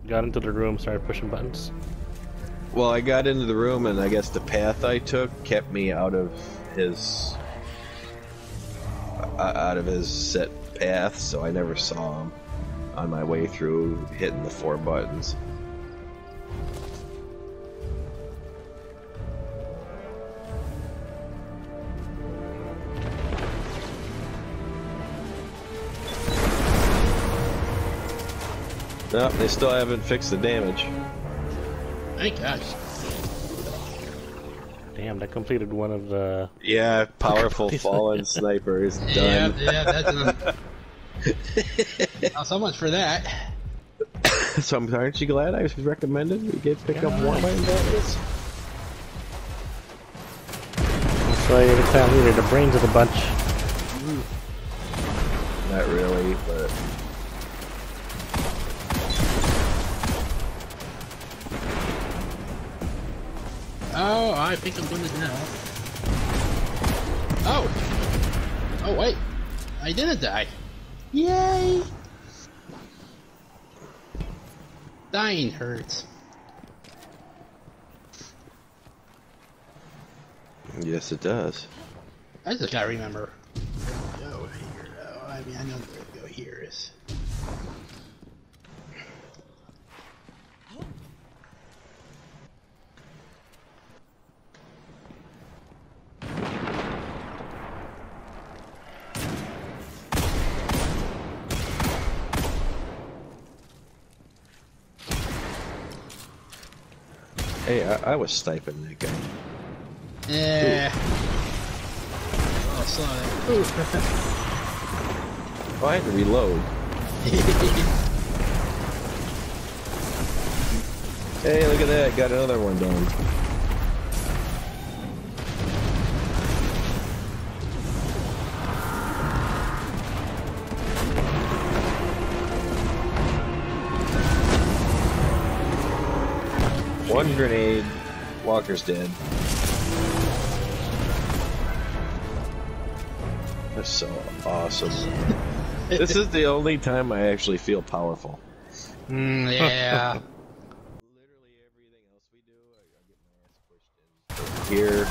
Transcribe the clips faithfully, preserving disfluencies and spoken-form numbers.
got into the room, started pushing buttons. Well, I got into the room, and I guess the path I took kept me out of his uh, out of his set path, so I never saw him on my way through hitting the four buttons. No, they still haven't fixed the damage. Thank gosh. Damn, that completed one of the... Yeah, powerful Fallin sniper is done. Yeah, yeah, that's enough. Oh, so much for that. So aren't you glad I was recommended we get pick up one by invaders? So you're the clan leader, the brains of the bunch. Not really, but... Oh, I think I'm gonna now. Oh! Oh, wait. I didn't die. Yay! Dying hurts. Yes, it does. I just gotta remember. Go here. Oh, I mean, I know where to go here is. Hey, I, I was sniping that guy. Yeah. Oh, I saw that. Ooh. Oh, I had to reload. Hey, look at that. Got another one done. One grenade. Walker's dead. That's so awesome. This is the only time I actually feel powerful. Mm, yeah. Literally everything else we do, I, I get my ass pushed in. Here.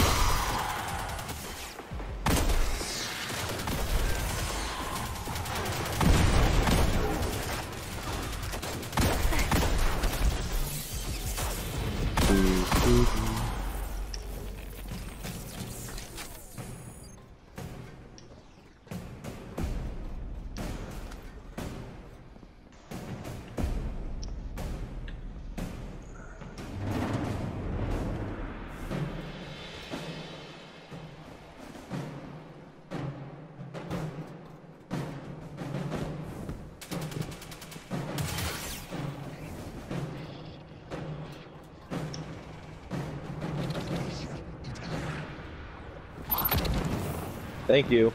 Thank you.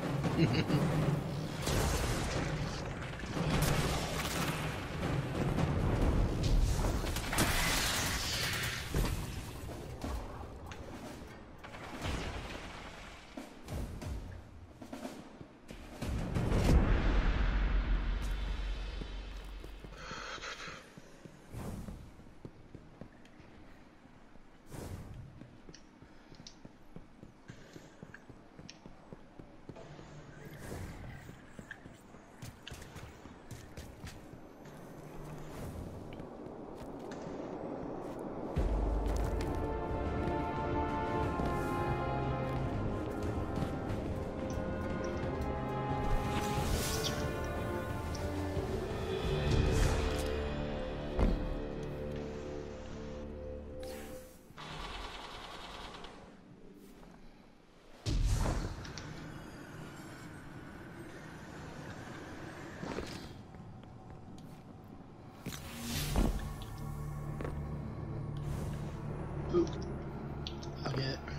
Ooh. I'll get it.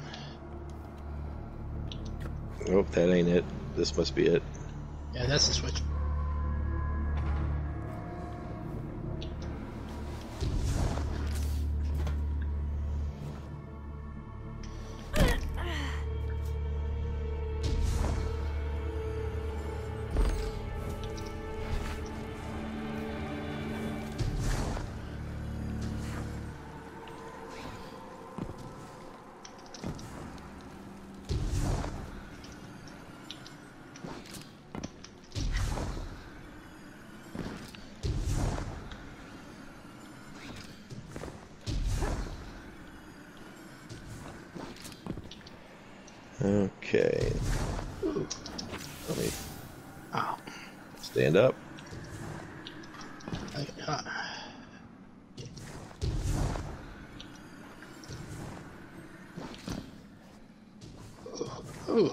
Oh, that ain't it. This must be it. Yeah, that's the switch. Okay. Ooh. Let me Oh. stand up. Okay. Uh. Ooh. Ooh.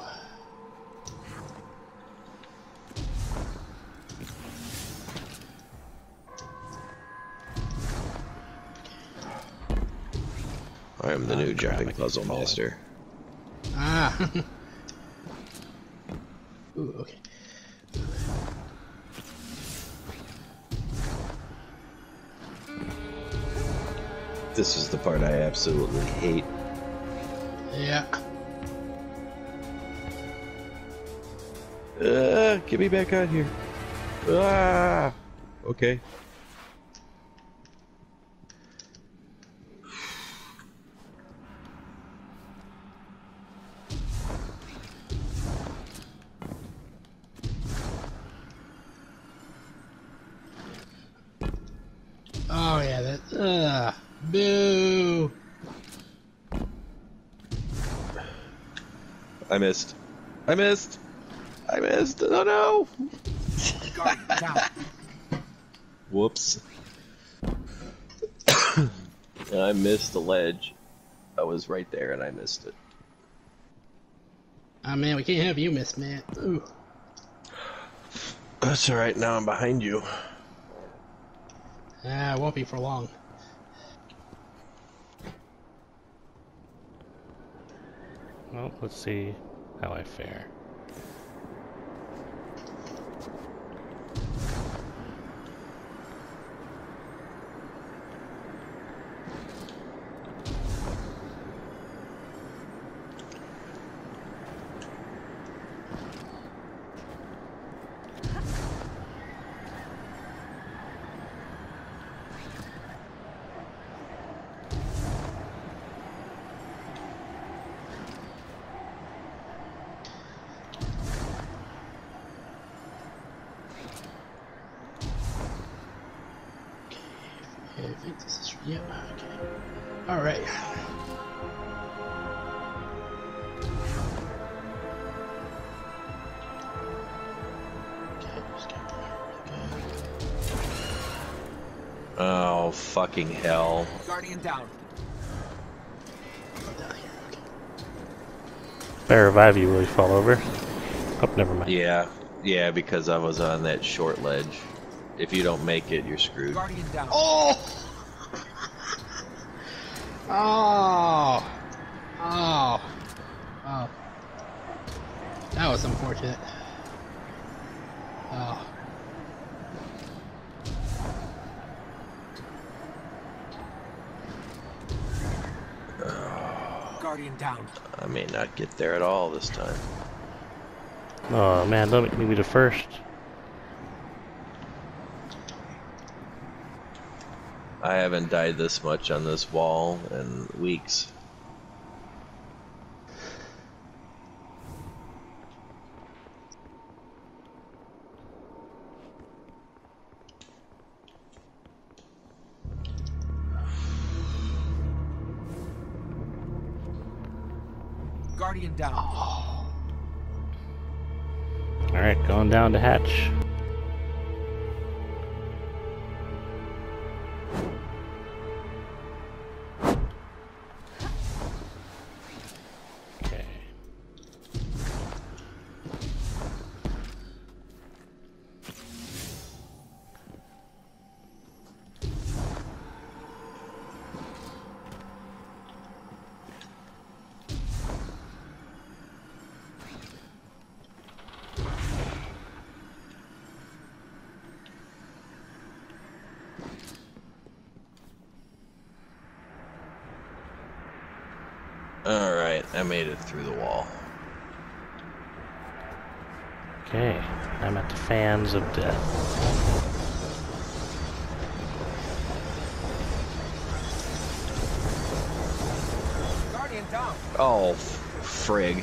I am the I'm new jumping grabbing puzzle Fallin. master. Ah. Ooh, okay. This is the part I absolutely hate. Yeah. Uh, get me back out here. Ah! Okay. Oh yeah, that. Uh, boo. I missed. I missed. I missed. Oh no! Guard down. Whoops. I missed the ledge. I was right there and I missed it. Oh man, we can't have you miss, man. Ooh. That's alright, now I'm behind you. Ah, it won't be for long. Well, let's see how I fare. Okay, I think this is. Yeah, okay. Alright. Okay, just get there. Oh, fucking hell. Guardian down. Go down here, okay. If I revive you, will you fall over? Oh, never mind. Yeah, yeah, because I was on that short ledge. If you don't make it, you're screwed. Guardian down. Oh! Oh! Oh! Oh. That was unfortunate. Oh. Guardian down. I may not get there at all this time. Oh man, don't make me be the first. I haven't died this much on this wall in weeks. Guardian down. Alright, going down to hatch. Okay. Alright, I made it through the wall. Okay, I'm at the fans of death. Guardian down. Oh, frig.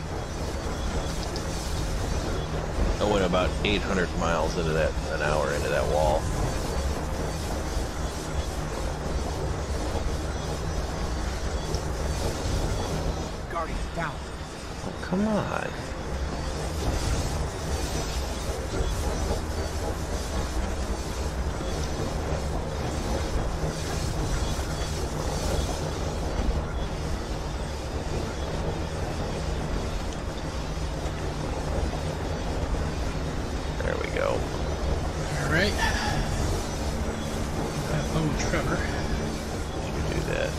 I went about eight hundred miles into that, an hour into that wall. Guardian down. Oh, come on. There we go. Alright. Oh, Trevor. You do that.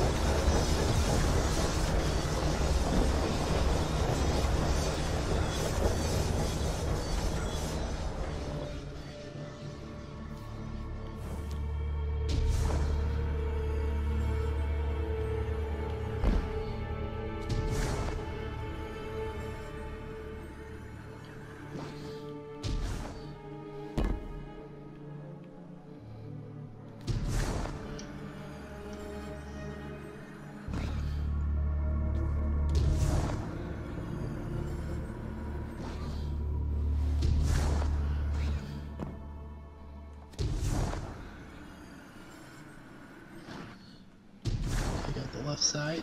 I got the left side.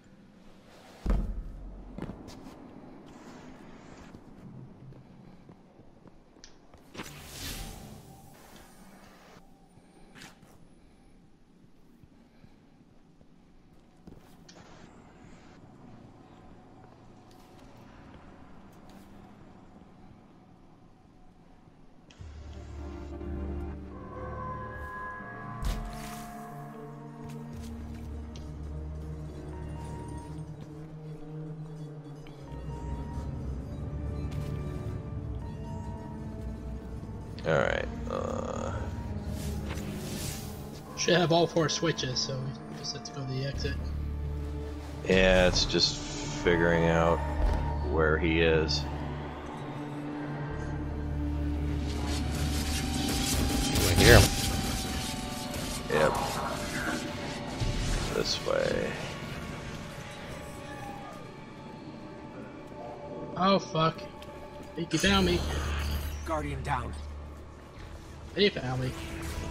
Alright, uh... Should have all four switches, so we just have to go to the exit. yeah, it's just figuring out where he is. I hear him. Yep. This way. Oh fuck. I think he found me. Guardian down. He found me.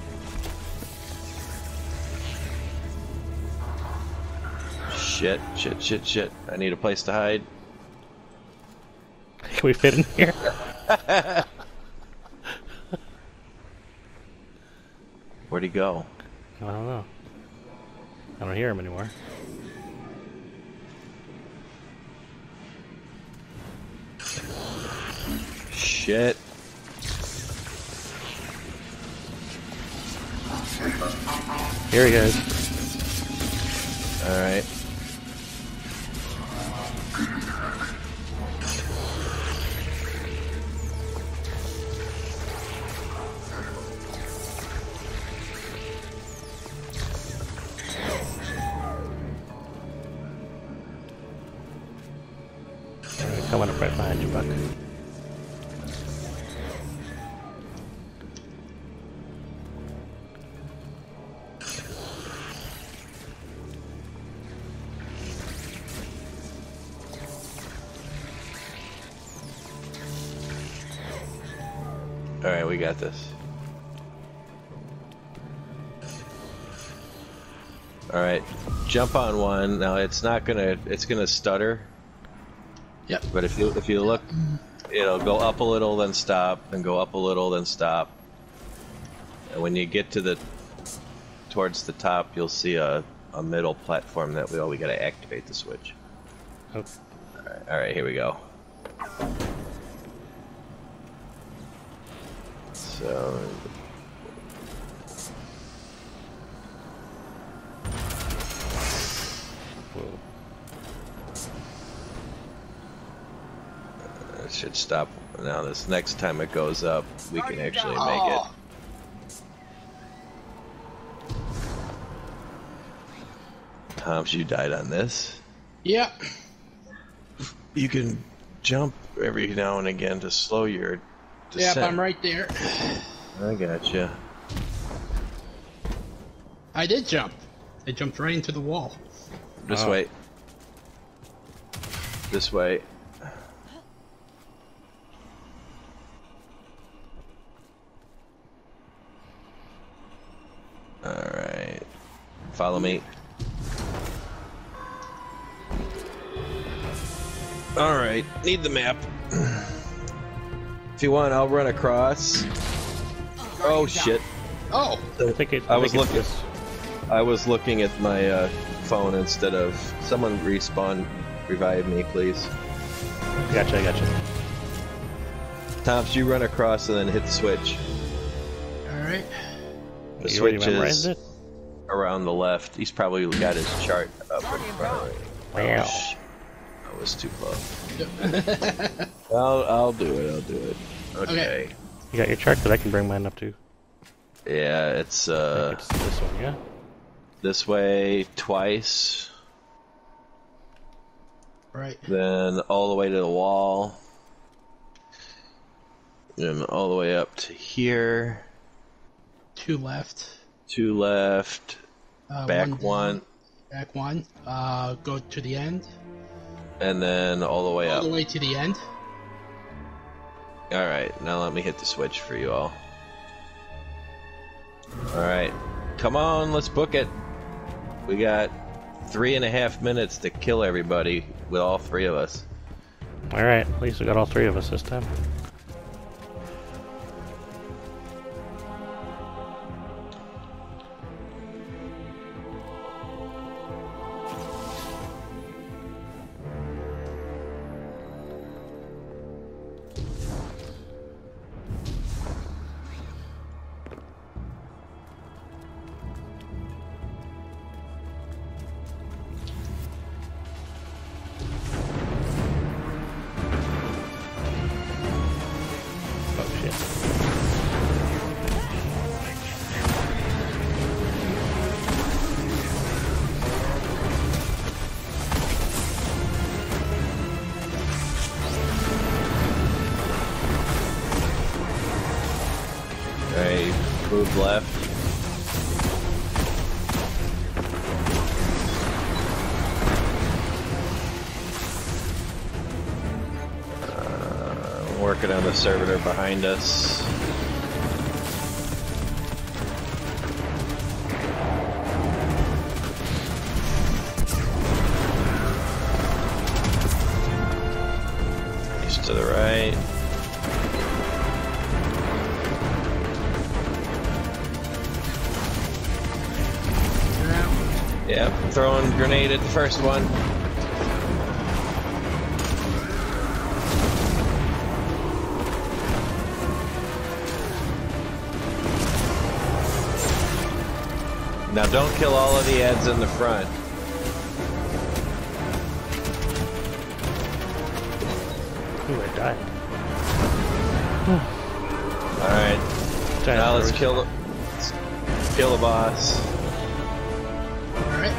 Shit, shit, shit, shit. I need a place to hide. Can we fit in here? Where'd he go? I don't know. I don't hear him anymore. Shit. Here he goes. Alright. Alright, coming up right behind you, Buck. Alright, we got this. Alright, jump on one. Now it's not gonna, it's gonna stutter. Yep. But if you if you look, it'll go up a little, then stop, and go up a little, then stop. And when you get to the towards the top, you'll see a a middle platform that we oh we gotta activate the switch. Oh. All right, all right, here we go. So. Whoa. It should stop now. This next time it goes up, we can actually make Oh. it. Toms, you died on this. Yep. You can jump every now and again to slow your descent. Yep, I'm right there. I gotcha. I did jump. I jumped right into the wall. This Oh. way. This way. Alright. Follow me. Alright, need the map. If you want, I'll run across. Oh shit! Oh! I think it. I, I was think it's looking. this- I was looking at my uh, phone instead of. Someone respawn, revive me, please. Gotcha, I gotcha. Tops, you run across and then hit the switch. Alright. The You already switch memorized is it? around the left. He's probably got his chart up in front. Wow. Sh- That was too close. I'll, I'll do it, I'll do it. Okay. Okay. You got your chart? Because I can bring mine up too. Yeah, it's I uh think it's this one, yeah? this way twice, Right. then all the way to the wall, and all the way up to here. Two left. Two left, Uh, back down, one, Back one. Uh, go to the end. and then all the way All up. the way to the end. Alright, now let me hit the switch for you all. Alright, come on, let's book it. We got three and a half minutes to kill everybody with all three of us. Alright, at least we got all three of us this time. Oh shit. Alright, move left. Uh, working on the servitor behind us. He's to the right. You're out. Yep, throwing grenade at the first one. Now don't kill all of the ads in the front. Ooh, I died. Alright, Giant now let's bird. kill the, let's kill the boss. Alright.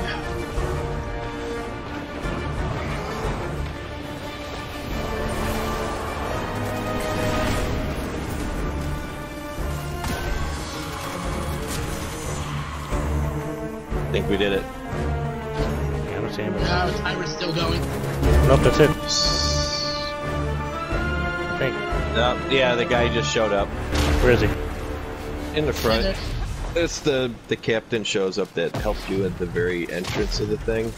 I think we did it. Yeah, I don't see anybody. Now timer's still going. Nope, that's it. I think. No, yeah, the guy just showed up Where is he? in the front. There. It's the the captain shows up that helped you at the very entrance of the thing.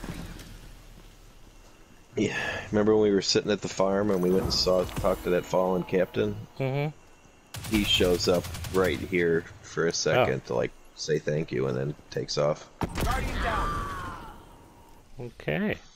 Yeah, remember when we were sitting at the farm and we went and saw talked to that fallen captain? Mm-hmm. He shows up right here for a second to like say thank you and then takes off. Guardian down. Okay.